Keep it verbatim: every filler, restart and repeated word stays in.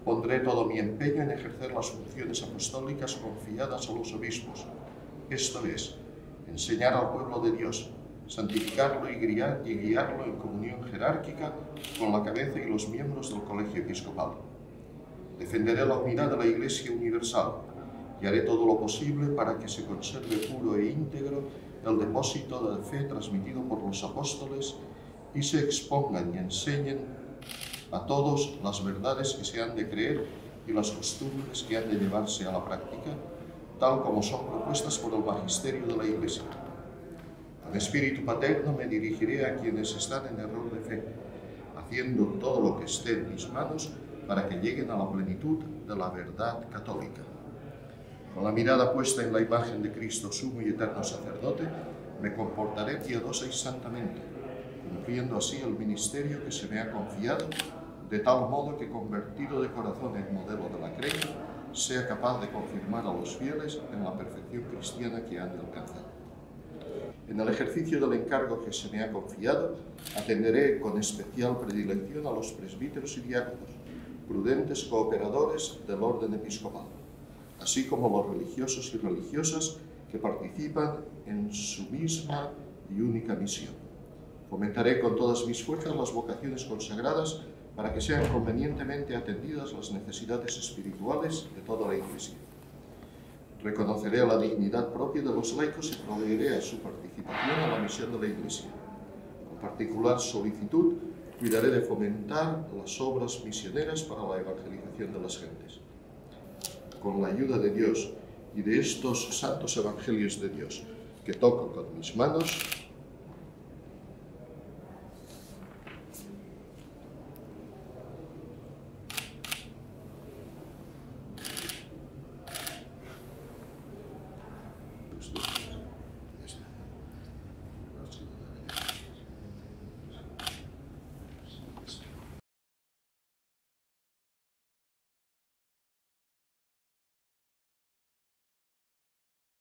pondré todo mi empeño en ejercer las funciones apostólicas confiadas a los obispos, esto es, enseñar al pueblo de Dios, santificarlo y guiar, y guiarlo en comunión jerárquica con la cabeza y los miembros del colegio episcopal. Defenderé la unidad de la Iglesia universal y haré todo lo posible para que se conserve puro e íntegro el depósito de fe transmitido por los apóstoles y se expongan y enseñen a todos las verdades que se han de creer y las costumbres que han de llevarse a la práctica, tal como son propuestas por el magisterio de la Iglesia. Con espíritu paterno me dirigiré a quienes están en error de fe, haciendo todo lo que esté en mis manos para que lleguen a la plenitud de la verdad católica. Con la mirada puesta en la imagen de Cristo, sumo y eterno sacerdote, me comportaré piadosa y santamente, cumpliendo así el ministerio que se me ha confiado, de tal modo que, convertido de corazón en modelo de la creencia, sea capaz de confirmar a los fieles en la perfección cristiana que han de alcanzar. En el ejercicio del encargo que se me ha confiado, atenderé con especial predilección a los presbíteros y diáconos, prudentes cooperadores del orden episcopal, así como los religiosos y religiosas que participan en su misma y única misión. Fomentaré con todas mis fuerzas las vocaciones consagradas para que sean convenientemente atendidas las necesidades espirituales de toda la Iglesia. Reconoceré la dignidad propia de los laicos y proveeré a su participación a la misión de la Iglesia. Con particular solicitud, cuidaré de fomentar las obras misioneras para la evangelización de las gentes. Con la ayuda de Dios y de estos santos evangelios de Dios que toco con mis manos, Cristo.